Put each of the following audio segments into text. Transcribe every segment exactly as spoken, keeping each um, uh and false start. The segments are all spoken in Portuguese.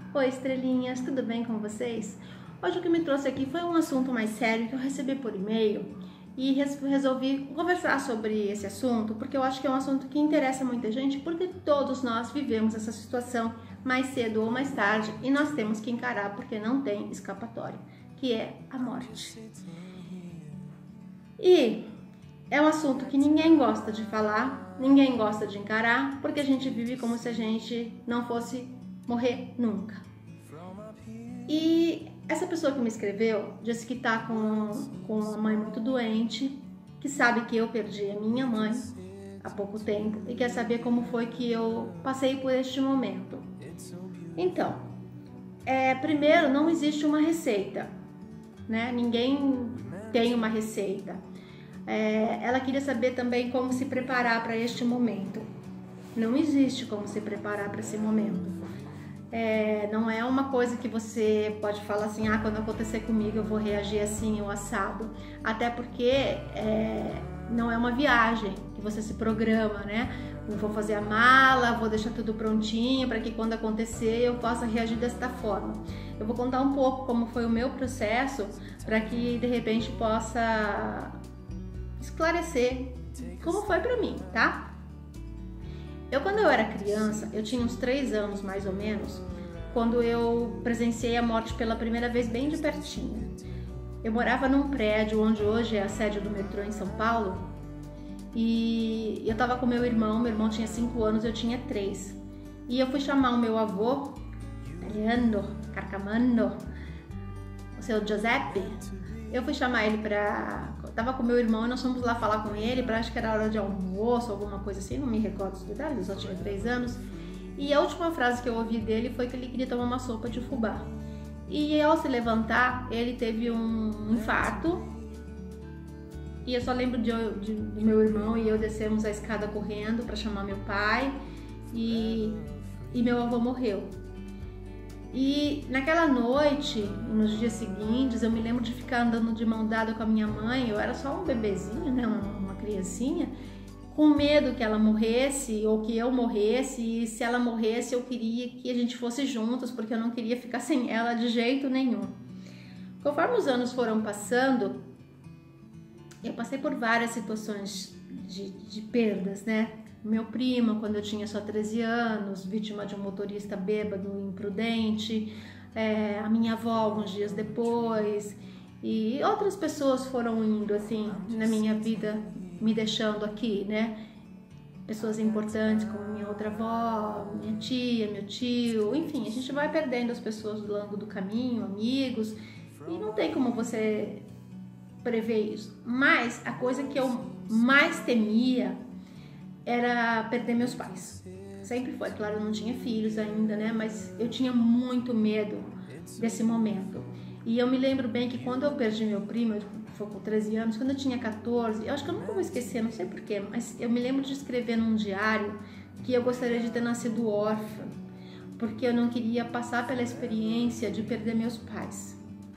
Oi, estrelinhas, tudo bem com vocês? Hoje o que me trouxe aqui foi um assunto mais sério que eu recebi por e-mail e resolvi conversar sobre esse assunto porque eu acho que é um assunto que interessa muita gente, porque todos nós vivemos essa situação mais cedo ou mais tarde e nós temos que encarar porque não tem escapatória, que é a morte. E é um assunto que ninguém gosta de falar, ninguém gosta de encarar, porque a gente vive como se a gente não fosse morrer nunca. E essa pessoa que me escreveu disse que está com, com uma mãe muito doente, que sabe que eu perdi a minha mãe há pouco tempo e quer saber como foi que eu passei por este momento. Então, é, primeiro, não existe uma receita, né? Ninguém tem uma receita. É, ela queria saber também como se preparar para este momento. Não existe como se preparar para esse momento. É, não é uma coisa que você pode falar assim, ah, quando acontecer comigo eu vou reagir assim ou assado. Até porque é, não é uma viagem que você se programa, né? Eu vou fazer a mala, vou deixar tudo prontinho para que quando acontecer eu possa reagir desta forma. Eu vou contar um pouco como foi o meu processo para que de repente possa esclarecer como foi para mim, tá? Eu, quando eu era criança, eu tinha uns três anos mais ou menos, quando eu presenciei a morte pela primeira vez bem de pertinho. Eu morava num prédio onde hoje é a sede do metrô em São Paulo e eu tava com meu irmão, meu irmão tinha cinco anos, eu tinha três. E eu fui chamar o meu avô, italiano, Carcamano, o seu Giuseppe. Eu fui chamar ele pra... Tava com meu irmão e nós fomos lá falar com ele, pra, acho que era hora de almoço, alguma coisa assim, não me recordo dos detalhes, eu só tinha três anos. E a última frase que eu ouvi dele foi que ele queria tomar uma sopa de fubá. E ao se levantar, ele teve um infarto. E eu só lembro de, de, do meu irmão e eu descemos a escada correndo pra chamar meu pai. E, e meu avô morreu. E naquela noite, nos dias seguintes, eu me lembro de ficar andando de mão dada com a minha mãe. Eu era só um bebezinho, né, uma, uma criancinha, com medo que ela morresse ou que eu morresse. E se ela morresse, eu queria que a gente fosse juntos, porque eu não queria ficar sem ela de jeito nenhum. Conforme os anos foram passando, eu passei por várias situações de, de perdas, né? Meu primo, quando eu tinha só treze anos, vítima de um motorista bêbado e imprudente, é, a minha avó alguns dias depois, e outras pessoas foram indo assim na minha vida, me deixando aqui, né? Pessoas importantes como minha outra avó, minha tia, meu tio, enfim, a gente vai perdendo as pessoas do longo do caminho, amigos, e não tem como você prever isso. Mas a coisa que eu mais temia era perder meus pais. Sempre foi, claro, eu não tinha filhos ainda, né? Mas eu tinha muito medo desse momento. E eu me lembro bem que quando eu perdi meu primo, eu foi com treze anos, quando eu tinha quatorze, eu acho que eu nunca vou esquecer, não sei porquê, mas eu me lembro de escrever num diário que eu gostaria de ter nascido órfã, porque eu não queria passar pela experiência de perder meus pais.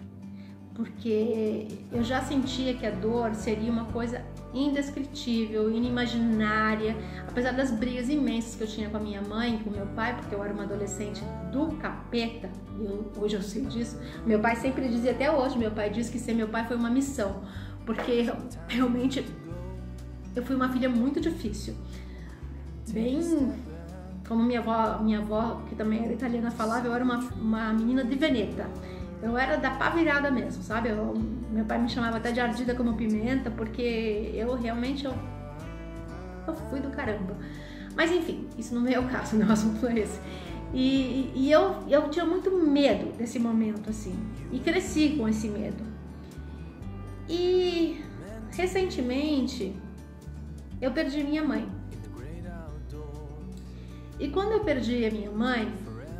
Porque eu já sentia que a dor seria uma coisa indescritível, inimaginária, apesar das brigas imensas que eu tinha com a minha mãe e com meu pai, porque eu era uma adolescente do capeta, e eu, hoje eu sei disso. Meu pai sempre dizia, até hoje, meu pai diz que ser meu pai foi uma missão, porque realmente eu fui uma filha muito difícil, bem como minha avó, minha avó que também era italiana, falava, eu era uma, uma menina de Veneta. Eu era da pá virada mesmo, sabe? Eu, meu pai me chamava até de ardida como pimenta, porque eu realmente, eu, eu fui do caramba. Mas enfim, isso não é o caso, não, o assunto é esse. E, e eu, eu tinha muito medo desse momento, assim, e cresci com esse medo. E recentemente, eu perdi minha mãe. E quando eu perdi a minha mãe,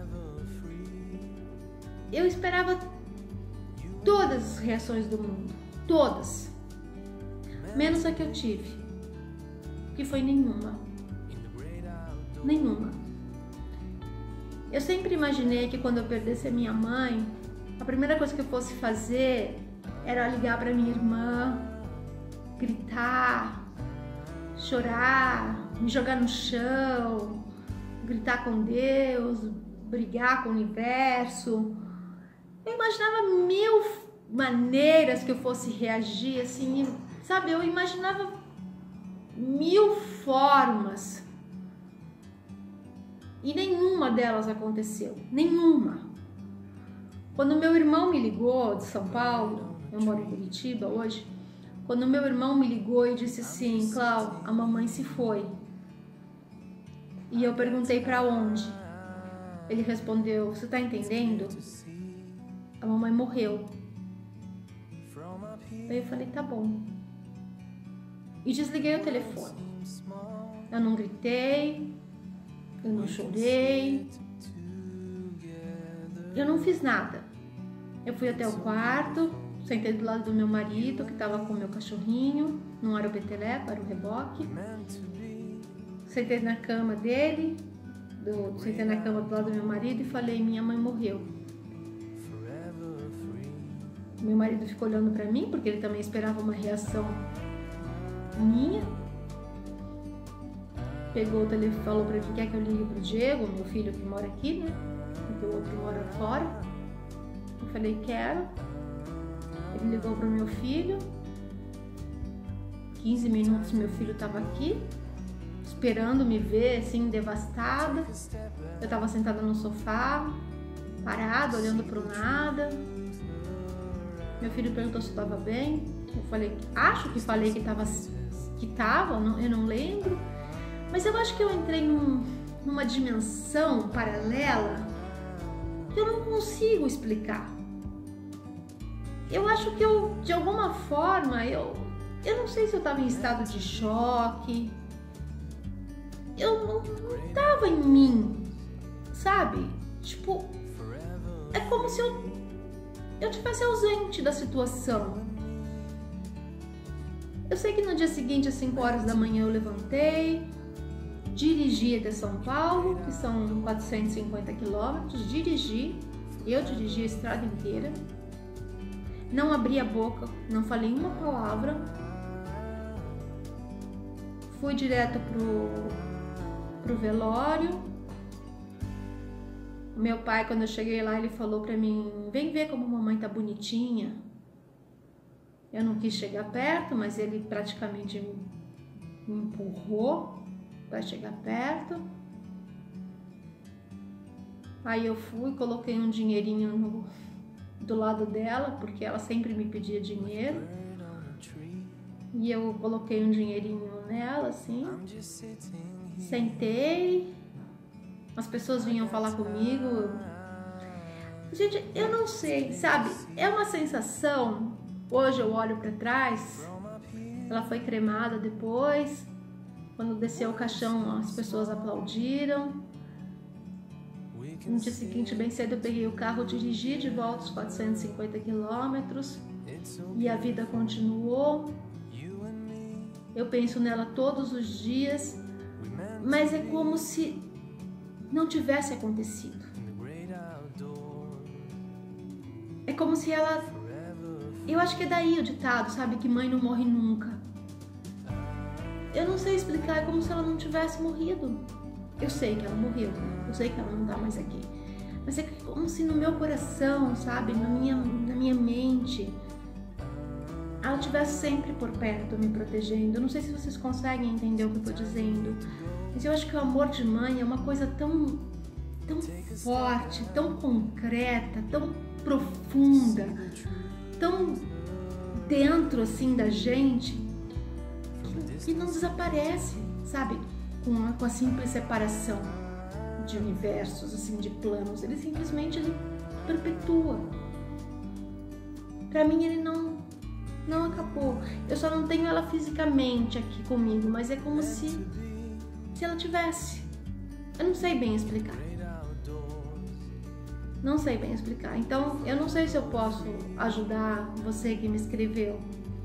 eu esperava todas as reações do mundo, todas, menos a que eu tive, que foi nenhuma, nenhuma. Eu sempre imaginei que quando eu perdesse a minha mãe, a primeira coisa que eu fosse fazer era ligar para minha irmã, gritar, chorar, me jogar no chão, gritar com Deus, brigar com o universo. Eu imaginava mil maneiras que eu fosse reagir, assim, sabe? Eu imaginava mil formas e nenhuma delas aconteceu, nenhuma. Quando meu irmão me ligou de São Paulo, eu moro em Curitiba hoje, quando meu irmão me ligou e disse assim, Clau, a mamãe se foi. E eu perguntei para onde? Ele respondeu, você tá entendendo? A mamãe morreu. Aí eu falei, tá bom. E desliguei o telefone. Eu não gritei, eu não chorei, eu não fiz nada. Eu fui até o quarto, sentei do lado do meu marido, que estava com o meu cachorrinho, não era o peteleco, era o reboque. Sentei na cama dele, do, sentei na cama do lado do meu marido e falei, minha mãe morreu. Meu marido ficou olhando para mim, porque ele também esperava uma reação minha. Pegou o telefone, falou para mim, quer que eu ligue pro Diego, meu filho que mora aqui, né? Porque o outro mora fora. Eu falei, quero. Ele ligou pro meu filho. quinze minutos meu filho estava aqui, esperando me ver, assim, devastada. Eu estava sentada no sofá, parado, olhando pro nada. Meu filho perguntou se eu estava bem. Eu falei, acho que falei que estava, que tava, não, eu não lembro. Mas eu acho que eu entrei num, numa dimensão paralela que eu não consigo explicar. Eu acho que eu, de alguma forma, eu, eu não sei se eu estava em estado de choque. Eu não, não tava em mim, sabe? Tipo, é como se eu, eu tivesse ausente da situação. Eu sei que no dia seguinte, às cinco horas da manhã, eu levantei, dirigi até São Paulo, que são quatrocentos e cinquenta quilômetros, dirigi, eu dirigi a estrada inteira, não abri a boca, não falei uma palavra, fui direto pro, pro velório. Meu pai, quando eu cheguei lá, ele falou pra mim, vem ver como a mamãe tá bonitinha. Eu não quis chegar perto, mas ele praticamente me empurrou para chegar perto. Aí eu fui, coloquei um dinheirinho no, do lado dela, porque ela sempre me pedia dinheiro. E eu coloquei um dinheirinho nela, assim. Sentei. As pessoas vinham falar comigo. Gente, eu não sei, sabe? É uma sensação. Hoje eu olho para trás. Ela foi cremada depois. Quando desceu o caixão, as pessoas aplaudiram. No dia seguinte, bem cedo, eu peguei o carro, dirigi de volta os quatrocentos e cinquenta quilômetros e a vida continuou. Eu penso nela todos os dias, mas é como se não tivesse acontecido. É como se ela... Eu acho que é daí o ditado, sabe? Que mãe não morre nunca. Eu não sei explicar, é como se ela não tivesse morrido. Eu sei que ela morreu, eu sei que ela não tá mais aqui. Mas é como se no meu coração, sabe? Na minha, na minha mente, ela estivesse sempre por perto, me protegendo. Eu não sei se vocês conseguem entender o que eu tô dizendo. Mas eu acho que o amor de mãe é uma coisa tão, tão forte, tão concreta, tão profunda, tão dentro assim da gente, que, que não desaparece, sabe? Com a, com a simples separação de universos, assim, de planos. Ele simplesmente ele perpetua. Pra mim ele não, não acabou. Eu só não tenho ela fisicamente aqui comigo, mas é como se, se ela tivesse. Eu não sei bem explicar. Não sei bem explicar. Então, eu não sei se eu posso ajudar você que me escreveu.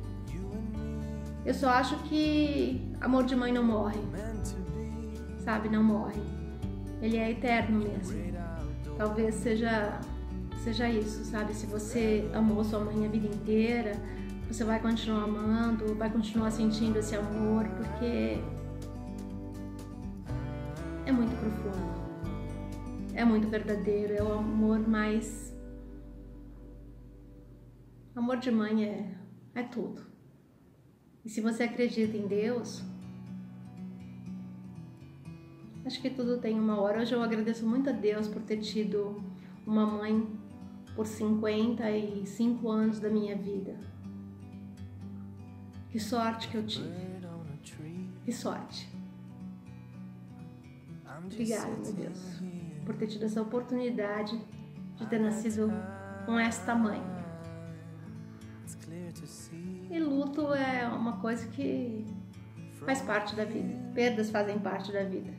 Eu só acho que amor de mãe não morre. Sabe? Não morre. Ele é eterno mesmo. Talvez seja, seja isso, sabe? Se você amou sua mãe a vida inteira, você vai continuar amando, vai continuar sentindo esse amor, porque é muito profundo. é muito verdadeiro, é o amor mais... Amor de mãe é, é tudo. E se você acredita em Deus, acho que tudo tem uma hora. Hoje eu agradeço muito a Deus por ter tido uma mãe por cinquenta e cinco anos da minha vida. Que sorte que eu tive. Que sorte. Obrigada, meu Deus, por ter tido essa oportunidade de ter nascido com esta mãe. E luto é uma coisa que faz parte da vida. Perdas fazem parte da vida.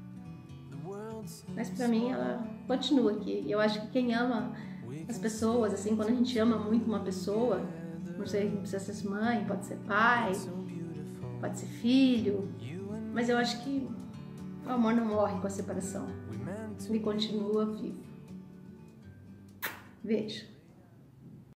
Mas pra mim ela continua aqui. Eu acho que quem ama as pessoas, assim, quando a gente ama muito uma pessoa, não sei, não precisa ser mãe, pode ser pai, pode ser filho, mas eu acho que o amor não morre com a separação. Ele continua vivo. Veja.